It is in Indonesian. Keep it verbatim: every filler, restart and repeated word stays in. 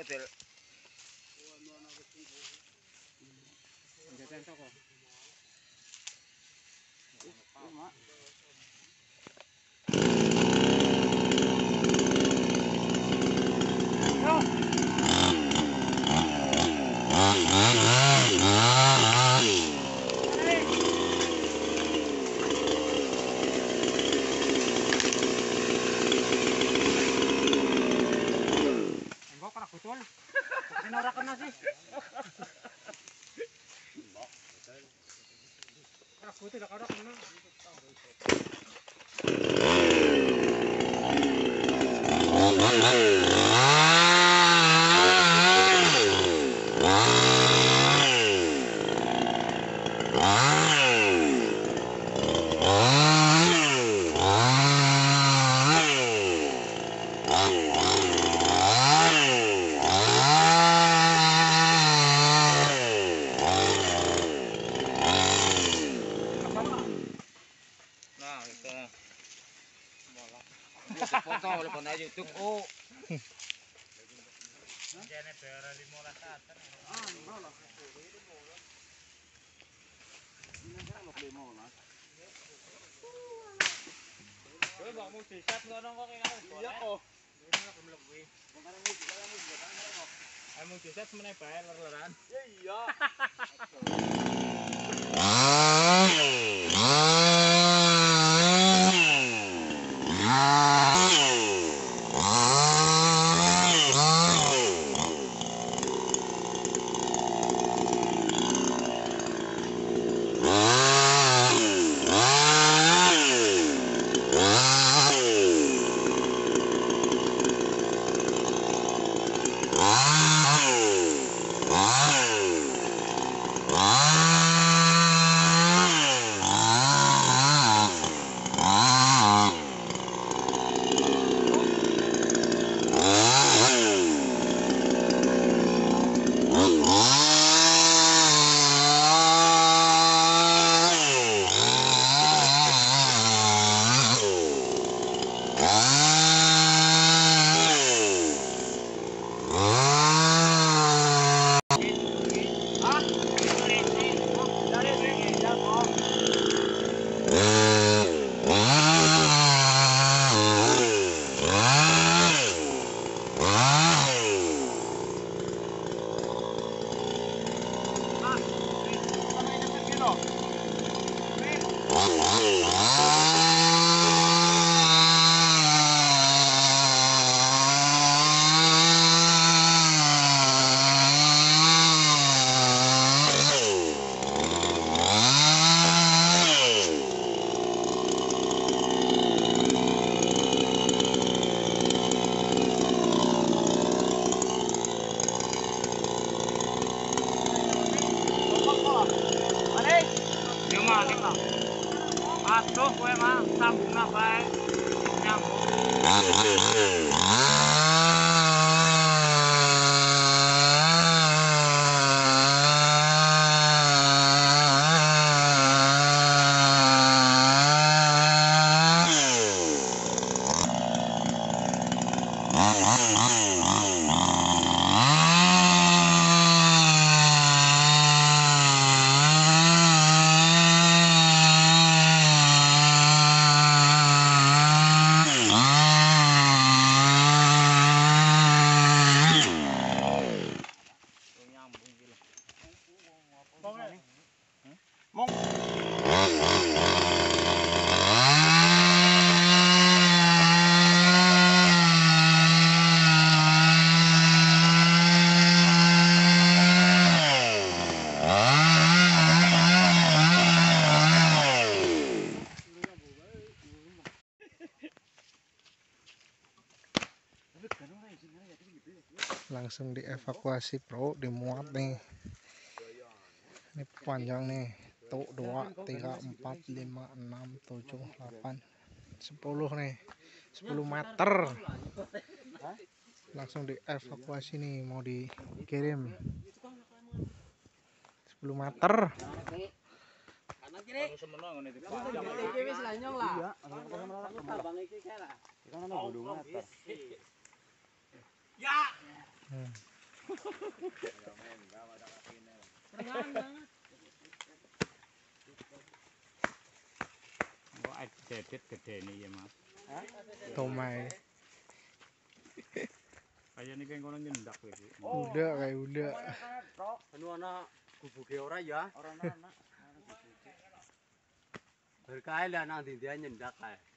model. Jajan toko. Mak. Betul. Sinarakan na sih. Karak betul dah karak na. Foto oleh pada YouTube. Oh. Jane pera lima belas atas. Ah, enggak lah. Ini kan lo lima belas. Kowe mbok mu disat ngono kok kene. Iya kok. Ini lho kemlebu. Wong arep mu disat mu disat kok. Ah mu disat meneh bae ler-leran. Iya. Aduh, kowe mah sambung bae. Nyambung. Langsung dievakuasi bro, dimuat nih. Ini panjang nih, tuh dua tiga empat lima enam tujuh delapan sepuluh nih, sepuluh meter. Langsung dievakuasi nih, mau dikirim sepuluh meter. Ya. Perengan banget. Kok edit gede nih ya mas? Tomai. Kayak ini kayak ngono nyendak gitu. Udah kayak udah. Anu anak gubuke ora ya? Ora anak. Berkah lah nang dia nyendak kae.